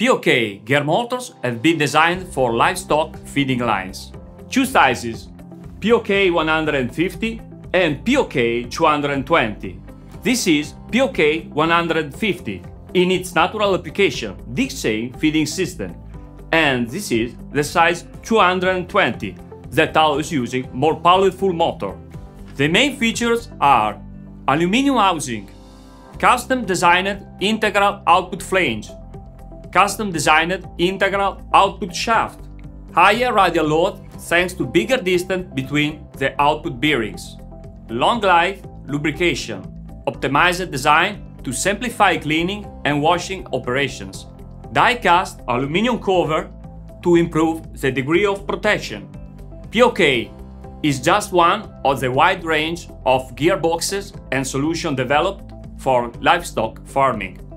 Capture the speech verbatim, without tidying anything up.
P O K gear motors have been designed for livestock feeding lines. Two sizes, P O K one hundred fifty and P O K two hundred twenty. This is P O K one hundred fifty in its natural application, the same feeding system. And this is the size two hundred twenty that allows using more powerful motor. The main features are aluminum housing, custom designed integral output flange, custom designed integral output shaft, higher radial load thanks to bigger distance between the output bearings, long life lubrication, optimized design to simplify cleaning and washing operations, die-cast aluminum cover to improve the degree of protection. P O K is just one of the wide range of gearboxes and solutions developed for livestock farming.